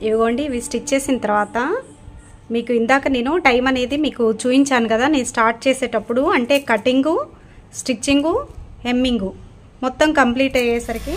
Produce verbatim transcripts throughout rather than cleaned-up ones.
ఇవ్వండి ఇవి స్టిచ్ చేసిన తర్వాత మీకు ఇందాక నేను టైం అనేది మీకు చూపించాను కదా నేను స్టార్ట్ చేసేటప్పుడు అంటే కటింగు స్టిచ్చింగు హెమ్మింగు మొత్తం కంప్లీట్ అయ్యేసరికి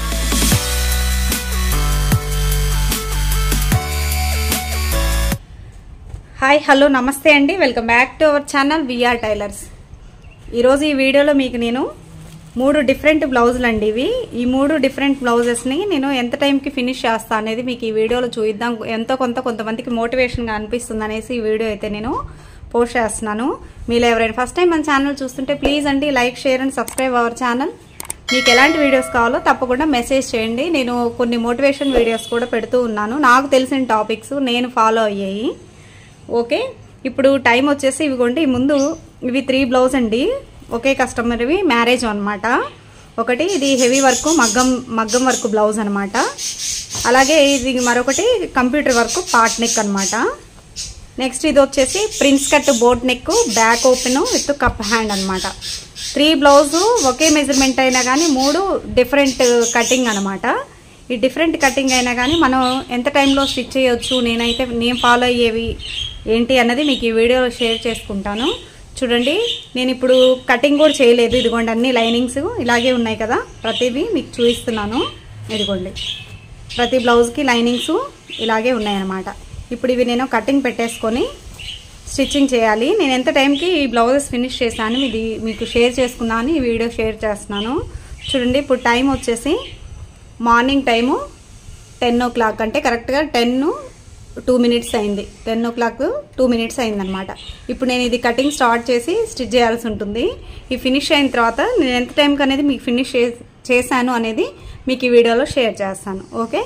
హాయ్ హలో నమస్తే అండి welcome back to our channel VR tailors. ఈరోజు ఈ వీడియోలో మీకు నేను మూడు డిఫరెంట్ బ్లౌజులు అండి ఇవి ఈ మూడు డిఫరెంట్ బ్లౌజెస్ని నేను ఎంత టైంకి ఫినిష్ చేస్తా అనేది మీకు ఈ వీడియోలో చూద్దాం. ఎంతో కొంత కొంతమందికి మోటివేషన్గా అనిపిస్తుంది అనేసి ఈ వీడియో అయితే నేను పోస్ట్ చేస్తున్నాను. మీరు ఎవరైనా ఫస్ట్ టైం మన ఛానల్ చూస్తుంటే ప్లీజ్ అండి like share and subscribe our channel. మీకు ఎలాంటి వీడియోస్ కావాలో తప్పకుండా మెసేజ్ చేయండి. నేను కొన్ని మోటివేషన్ వీడియోస్ కూడా పెడుతూ ఉన్నాను, నాకు తెలిసిన టాపిక్స్ నేను ఫాలో అయ్యాయి. ఓకే, ఇప్పుడు టైం వచ్చేసి ఇవిగోండి ముందు ఇవి త్రీ బ్లౌజ్ అండి, ఒకే కస్టమర్వి మ్యారేజ్ అనమాట. ఒకటి ఇది హెవీ వర్క్ మగ్గం మగ్గం వర్క్ బ్లౌజ్ అనమాట. అలాగే ఇది మరొకటి కంప్యూటర్ వర్క్ పార్ట్ నెక్ అనమాట. నెక్స్ట్ ఇది వచ్చేసి prince cut boat neck back open with cup hand అనమాట. త్రీ బ్లౌజు ఒకే మెజర్మెంట్ అయినా కానీ మూడు డిఫరెంట్ కటింగ్ అనమాట. ఈ డిఫరెంట్ కటింగ్ అయినా కానీ మనం ఎంత టైంలో స్టిచ్ చేయొచ్చు, నేనైతే నేను ఫాలో అయ్యేవి ఏంటి అన్నది మీకు ఈ వీడియోలో షేర్ చేసుకుంటాను. చూడండి నేను ఇప్పుడు కటింగ్ కూడా చేయలేదు, ఇదిగోండి అన్ని లైనింగ్స్ ఇలాగే ఉన్నాయి కదా, ప్రతిదీ మీకు చూపిస్తున్నాను. ఇదిగోండి ప్రతి బ్లౌజ్కి లైనింగ్స్ ఇలాగే ఉన్నాయన్నమాట. ఇప్పుడు ఇవి నేను కటింగ్ పెట్టేసుకొని స్టిచ్చింగ్ చేయాలి. నేను ఎంత టైంకి ఈ బ్లౌజెస్ ఫినిష్ చేశాను ఇది మీకు షేర్ చేసుకున్నాను, ఈ వీడియో షేర్ చేస్తున్నాను. చూడండి ఇప్పుడు టైం వచ్చేసి morning time ten o'clock అంటే కరెక్ట్గా టెన్ టూ మినిట్స్ అయింది, ten o'clock two minutes అయిందనమాట. ఇప్పుడు నేను ఇది కటింగ్ స్టార్ట్ చేసి స్టిచ్ చేయాల్సి ఉంటుంది. ఈ ఫినిష్ అయిన తర్వాత నేను ఎంత టైంకి అనేది మీకు ఫినిష్ చేశాను అనేది మీకు ఈ వీడియోలో షేర్ చేస్తాను. ఓకే,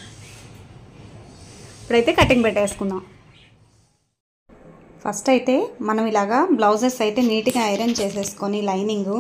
ఇప్పుడైతే కటింగ్ పెట్టేసుకుందాం. ఫస్ట్ అయితే మనం ఇలాగా బ్లౌజెస్ అయితే నీట్గా ఐరన్ చేసేసుకొని లైనింగు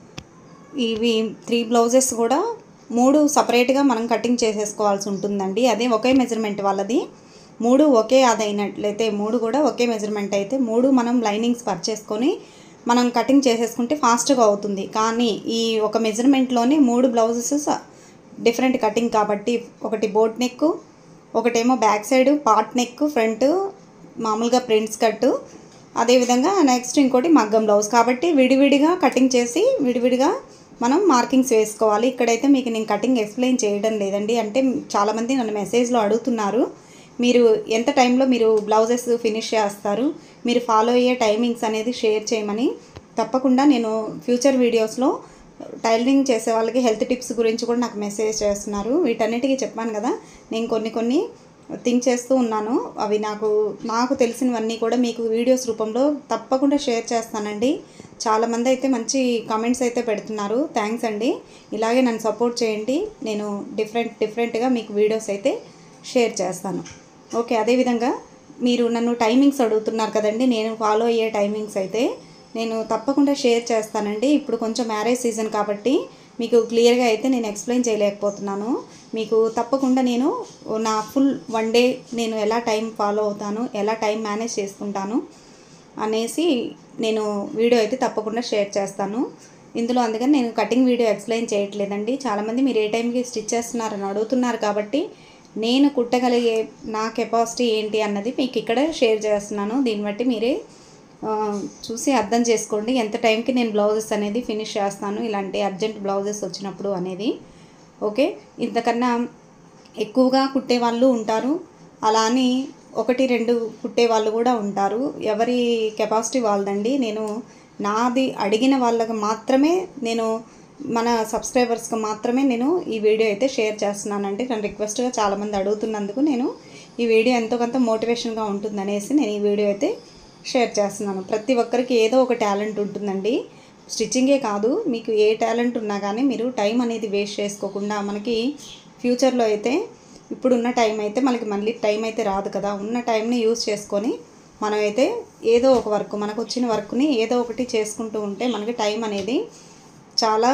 ఇవి త్రీ బ్లౌజెస్ కూడా మూడు సపరేట్గా మనం కటింగ్ చేసేసుకోవాల్సి ఉంటుందండి. అదే ఒకే మెజర్మెంట్ వాళ్ళది మూడు ఒకే అదైనట్లయితే మూడు కూడా ఒకే మెజర్మెంట్ అయితే మూడు మనం లైనింగ్స్ పర్చేసుకొని మనం కటింగ్ చేసేసుకుంటే ఫాస్ట్గా అవుతుంది. కానీ ఈ ఒక మెజర్మెంట్లోనే మూడు బ్లౌజెస్ డిఫరెంట్ కటింగ్ కాబట్టి ఒకటి బోట్ నెక్, ఒకటేమో back side part neck front మామూలుగా ప్రింట్స్ కట్, అదేవిధంగా నెక్స్ట్ ఇంకోటి మగ్గం బ్లౌజ్ కాబట్టి విడివిడిగా కటింగ్ చేసి విడివిడిగా మనం మార్కింగ్స్ వేసుకోవాలి. ఇక్కడైతే మీకు నేను కటింగ్ ఎక్స్ప్లెయిన్ చేయడం లేదండి, అంటే చాలామంది నన్ను మెసేజ్లో అడుగుతున్నారు మీరు ఎంత టైంలో మీరు బ్లౌజెస్ ఫినిష్ చేస్తారు, మీరు ఫాలో అయ్యే టైమింగ్స్ అనేది షేర్ చేయమని. తప్పకుండా నేను ఫ్యూచర్ వీడియోస్లో టైలరింగ్ చేసే వాళ్ళకి హెల్త్ టిప్స్ గురించి కూడా నాకు మెసేజ్ చేస్తున్నారు. వీటన్నిటికీ చెప్పాను కదా నేను కొన్ని కొన్ని థింక్ చేస్తూ ఉన్నాను, అవి నాకు నాకు తెలిసినవన్నీ కూడా మీకు వీడియోస్ రూపంలో తప్పకుండా షేర్ చేస్తానండి. చాలామంది అయితే మంచి కామెంట్స్ అయితే పెడుతున్నారు, థ్యాంక్స్ అండి. ఇలాగే నన్ను సపోర్ట్ చేయండి, నేను డిఫరెంట్ డిఫరెంట్గా మీకు వీడియోస్ అయితే షేర్ చేస్తాను. ఓకే, అదేవిధంగా మీరు నన్ను టైమింగ్స్ అడుగుతున్నారు కదండి, నేను ఫాలో అయ్యే టైమింగ్స్ అయితే నేను తప్పకుండా షేర్ చేస్తానండి. ఇప్పుడు కొంచెం మ్యారేజ్ సీజన్ కాబట్టి మీకు క్లియర్గా అయితే నేను ఎక్స్ప్లెయిన్ చేయలేకపోతున్నాను. మీకు తప్పకుండా నేను నా ఫుల్ వన్ డే నేను ఎలా టైం ఫాలో అవుతాను, ఎలా టైం మేనేజ్ చేసుకుంటాను అనేసి నేను వీడియో అయితే తప్పకుండా షేర్ చేస్తాను ఇందులో. అందుకని నేను కటింగ్ వీడియో ఎక్స్ప్లెయిన్ చేయట్లేదండి. చాలామంది మీరు ఏ టైంకి స్టిచ్ చేస్తున్నారని అడుగుతున్నారు కాబట్టి నేను కుట్టగలిగే నా కెపాసిటీ ఏంటి అన్నది మీకు ఇక్కడ షేర్ చేస్తున్నాను. దీన్ని బట్టి మీరే చూసి అర్థం చేసుకోండి ఎంత టైంకి నేను బ్లౌజెస్ అనేది ఫినిష్ చేస్తాను ఇలాంటి అర్జెంట్ బ్లౌజెస్ వచ్చినప్పుడు అనేది. ఓకే, ఇంతకన్నా ఎక్కువగా కుట్టే వాళ్ళు ఉంటారు, అలా అని ఒకటి రెండు కుట్టే వాళ్ళు కూడా ఉంటారు. ఎవరి కెపాసిటీ వాళ్ళదండి. నేను నాది అడిగిన వాళ్ళకి మాత్రమే నేను మన సబ్స్క్రైబర్స్కి మాత్రమే నేను ఈ వీడియో అయితే షేర్ చేస్తున్నానండి. నన్ను రిక్వెస్ట్గా చాలామంది అడుగుతున్నందుకు నేను ఈ వీడియో ఎంతో కొంత మోటివేషన్గా ఉంటుందనేసి నేను ఈ వీడియో అయితే షేర్ చేస్తున్నాను. ప్రతి ఒక్కరికి ఏదో ఒక టాలెంట్ ఉంటుందండి, స్టిచ్చింగే కాదు మీకు ఏ టాలెంట్ ఉన్నా కానీ మీరు టైం అనేది వేస్ట్ చేసుకోకుండా మనకి ఫ్యూచర్లో అయితే ఇప్పుడున్న టైం అయితే మనకి మళ్ళీ టైం అయితే రాదు కదా, ఉన్న టైంని యూజ్ చేసుకొని మనమైతే ఏదో ఒక వర్క్ మనకు వచ్చిన వర్క్ని ఏదో ఒకటి చేసుకుంటూ ఉంటే మనకి టైం అనేది చాలా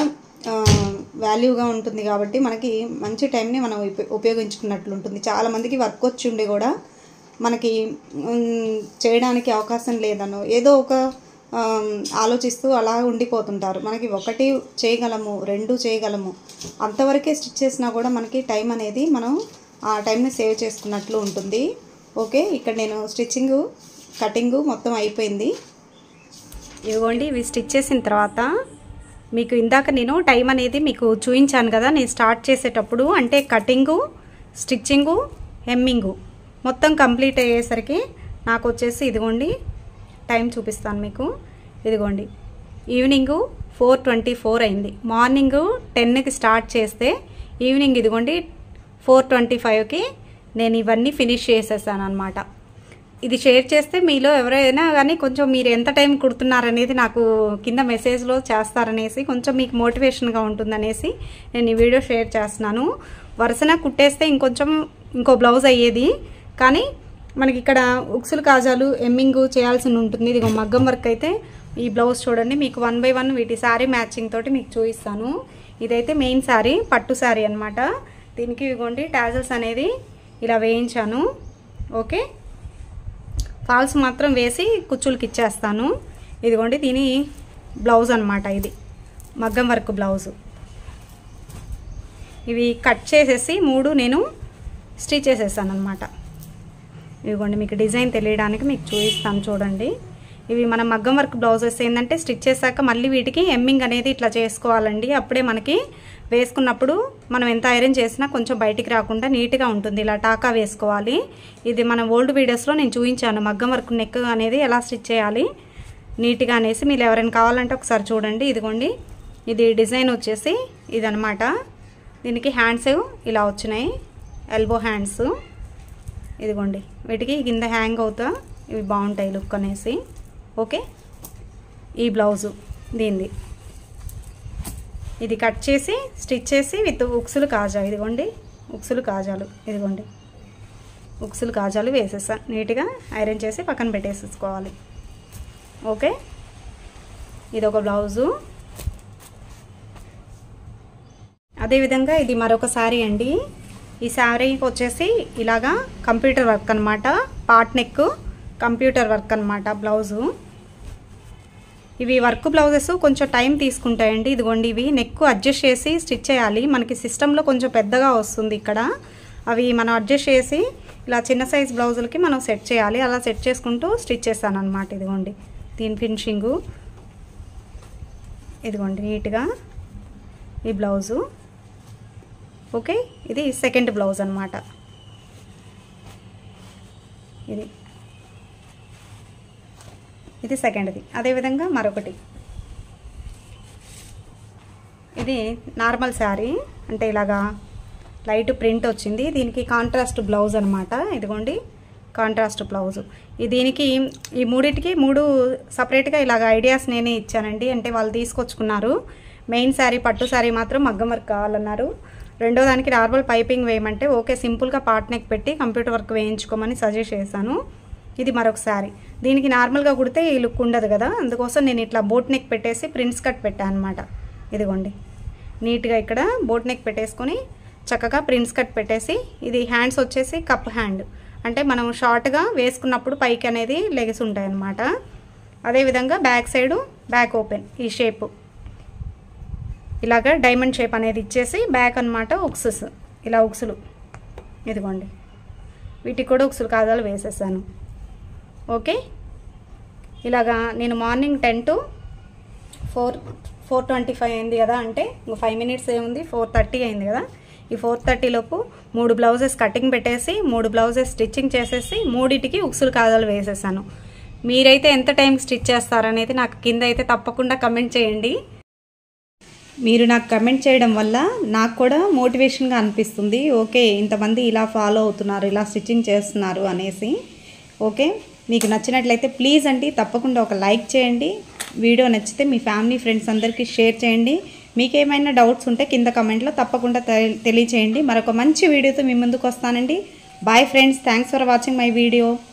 వాల్యూగా ఉంటుంది. కాబట్టి మనకి మంచి టైంని మనం ఉపయోగించుకున్నట్లు ఉంటుంది. చాలామందికి వర్క్ వచ్చి ఉండి కూడా మనకి చేయడానికి అవకాశం లేదనో ఏదో ఒక ఆలోచిస్తూ అలా ఉండిపోతుంటారు. మనకి ఒకటి చేయగలము రెండు చేయగలము అంతవరకే స్టిచ్ చేసినా కూడా మనకి టైం అనేది మనం ఆ టైంని సేవ్ చేసుకున్నట్లు ఉంటుంది. ఓకే, ఇక్కడ నేను స్టిచ్చింగు కటింగు మొత్తం అయిపోయింది. ఇదిగోండి, ఇవి స్టిచ్ చేసిన తర్వాత మీకు ఇందాక నేను టైం అనేది మీకు చూపించాను కదా నేను స్టార్ట్ చేసేటప్పుడు. అంటే కటింగు, స్టిచ్చింగు, హెమ్మింగు మొత్తం కంప్లీట్ అయ్యేసరికి నాకు వచ్చేసి ఇదిగోండి టైం చూపిస్తాను మీకు. ఇదిగోండి ఈవినింగు ఫోర్ ట్వంటీ ఫోర్ అయింది. మార్నింగు టెన్కి స్టార్ట్ చేస్తే ఈవినింగ్ ఇదిగోండి ఫోర్ ట్వంటీ ఫైవ్కి నేను ఇవన్నీ ఫినిష్ చేసేసాను అనమాట. ఇది షేర్ చేస్తే మీలో ఎవరైనా కానీ కొంచెం మీరు ఎంత టైం కుడుతున్నారనేది నాకు కింద మెసేజ్లో చేస్తారనేసి కొంచెం మీకు మోటివేషన్గా ఉంటుందనేసి నేను ఈ వీడియో షేర్ చేస్తున్నాను. వరుసన కుట్టేస్తే ఇంకొంచెం ఇంకో బ్లౌజ్ అయ్యేది, కానీ మనకి ఇక్కడ ఉక్సులు కాజాలు ఎమ్మింగ్ చేయాల్సి ఉంటుంది. ఇది మగ్గం వర్క్ అయితే ఈ బ్లౌజ్ చూడండి, మీకు వన్ బై వన్ వీటి శారీ మ్యాచింగ్ తోటి మీకు చూపిస్తాను. ఇదైతే మెయిన్ శారీ, పట్టు శారీ అనమాట. దీనికి ఇదిగోండి టాజల్స్ అనేది ఇలా వేయించాను. ఓకే, ఫాల్స్ మాత్రం వేసి కుచ్చులకి ఇచ్చేస్తాను. ఇదిగోండి దీని బ్లౌజ్ అనమాట, ఇది మగ్గం వర్క్ బ్లౌజు. ఇవి కట్ చేసేసి మూడు నేను స్టిచ్ చేసేసాను అనమాట. ఇదిగోండి మీకు డిజైన్ తెలియడానికి మీకు చూపిస్తాను చూడండి. ఇవి మన మగ్గం వర్క్ బ్లౌజెస్ ఏంటంటే స్టిచ్ చేశాక మళ్ళీ వీటికి ఎమ్మింగ్ అనేది ఇట్లా చేసుకోవాలండి. అప్పుడే మనకి వేసుకున్నప్పుడు మనం ఎంత ఐరన్ చేసినా కొంచెం బయటికి రాకుండా నీట్గా ఉంటుంది. ఇలా టాకా వేసుకోవాలి. ఇది మన ఓల్డ్ వీడియోస్లో నేను చూపించాను మగ్గం వర్క్ నెక్ అనేది ఎలా స్టిచ్ చేయాలి నీట్గా అనేసి. మీరు ఎవరైనా కావాలంటే ఒకసారి చూడండి. ఇదిగోండి ఇది డిజైన్ వచ్చేసి ఇదనమాట. దీనికి హ్యాండ్స్ ఇలా వచ్చినాయి, ఎల్బో హ్యాండ్స్. ఇదిగోండి వీటికి కింద హ్యాంగ్ అవుతా ఇవి బాగుంటాయి లుక్ అనేసి. ఓకే, ఈ బ్లౌజు దీనిది ఇది కట్ చేసి స్టిచ్ చేసి విత్ ఉక్సులు కాజా. ఇదిగోండి ఉక్సులు కాజాలు, ఇదిగోండి ఉక్సులు కాజాలు వేసేసా నీట్గా ఐరన్ చేసి పక్కన పెట్టేసుకోవాలి. ఓకే, ఇదొక బ్లౌజు. అదేవిధంగా ఇది మరొక శారీ అండి. ఈ శారీకి వచ్చేసి ఇలాగా కంప్యూటర్ వర్క్ అనమాట, పార్ట్ నెక్ కంప్యూటర్ వర్క్ అనమాట బ్లౌజు. ఇవి వర్క్ బ్లౌజెస్ కొంచెం టైం తీసుకుంటాయండి. ఇదిగోండి ఇవి నెక్ అడ్జస్ట్ చేసి స్టిచ్ చేయాలి. మనకి సిస్టంలో కొంచెం పెద్దగా వస్తుంది ఇక్కడ. అవి మనం అడ్జస్ట్ చేసి ఇలా చిన్న సైజ్ బ్లౌజులకి మనం సెట్ చేయాలి. అలా సెట్ చేసుకుంటూ స్టిచ్ చేస్తాను అనమాట. ఇదిగోండి దీని ఫినిషింగు, ఇదిగోండి నీట్గా ఈ బ్లౌజు. ఓకే, ఇది సెకండ్ బ్లౌజ్ అనమాట. ఇది ఇది సెకండ్ది. అదేవిధంగా మరొకటి, ఇది నార్మల్ శారీ, అంటే ఇలాగా లైట్ ప్రింట్ వచ్చింది. దీనికి కాంట్రాస్ట్ బ్లౌజ్ అనమాట. ఇదిగోండి కాంట్రాస్ట్ బ్లౌజు. ఈ దీనికి ఈ మూడింటికి మూడు సపరేట్గా ఇలాగ ఐడియాస్ నేనే ఇచ్చానండి. అంటే వాళ్ళు తీసుకొచ్చుకున్నారు. మెయిన్ శారీ పట్టు శారీ మాత్రం మగ్గం వర్క్ కావాలన్నారు. రెండో దానికి నార్మల్ పైపింగ్ వేయమంటే ఓకే సింపుల్గా పార్ట్ నెక్ పెట్టి కంప్యూటర్ వర్క్ వేయించుకోమని సజెస్ట్ చేశాను. ఇది మరొక శారీ. దీనికి నార్మల్గా కుడితే ఈ లుక్ ఉండదు కదా, అందుకోసం నేను ఇట్లా బోట్ నెక్ పెట్టేసి ప్రిన్స్ కట్ పెట్టాను అనమాట. ఇదిగోండి నీట్గా ఇక్కడ బోట్ నెక్ పెట్టేసుకొని చక్కగా ప్రిన్స్ కట్ పెట్టేసి, ఇది హ్యాండ్స్ వచ్చేసి కప్ హ్యాండ్, అంటే మనం షార్ట్గా వేసుకున్నప్పుడు పైకి అనేది లెగ్స్ ఉంటాయి అన్నమాట. అదేవిధంగా బ్యాక్ సైడు బ్యాక్ ఓపెన్ ఈ షేపు ఇలాగ డైమండ్ షేప్ అనేది ఇచ్చేసి బ్యాక్ అనమాట ఉక్సెస్, ఇలా ఉక్సులు. ఇదిగోండి వీటికి కూడా ఉక్సులు కాజాలు వేసేసాను. ఓకే, ఇలాగా నేను morning ten to four four twenty five అయింది కదా, అంటే ఇంకో ఫైవ్ మినిట్స్ ఏముంది, ఫోర్ థర్టీ అయింది కదా. ఈ ఫోర్ థర్టీ లోపు మూడు బ్లౌజెస్ కటింగ్ పెట్టేసి మూడు బ్లౌజెస్ స్టిచ్చింగ్ చేసేసి మూడింటికి ఉక్సులు కాజాలు వేసేసాను. మీరైతే ఎంత టైం స్టిచ్ చేస్తారనేది నాకు కింద అయితే తప్పకుండా కమెంట్ చేయండి. మీరు నాకు కమెంట్ చేయడం వల్ల నాకు కూడా మోటివేషన్గా అనిపిస్తుంది. ఓకే ఇంతమంది ఇలా ఫాలో అవుతున్నారు, ఇలా స్టిచ్చింగ్ చేస్తున్నారు అనేసి. ఓకే, మీకు నచ్చినట్లయితే ప్లీజ్ అండి తప్పకుండా ఒక లైక్ చేయండి. వీడియో నచ్చితే మీ ఫ్యామిలీ ఫ్రెండ్స్ అందరికీ షేర్ చేయండి. మీకు ఏమైనా డౌట్స్ ఉంటే కింద కమెంట్లో తప్పకుండా తెలియచేయండి. మరొక మంచి వీడియోతో మీ ముందుకు వస్తానండి. Bye friends, thanks for watching my video.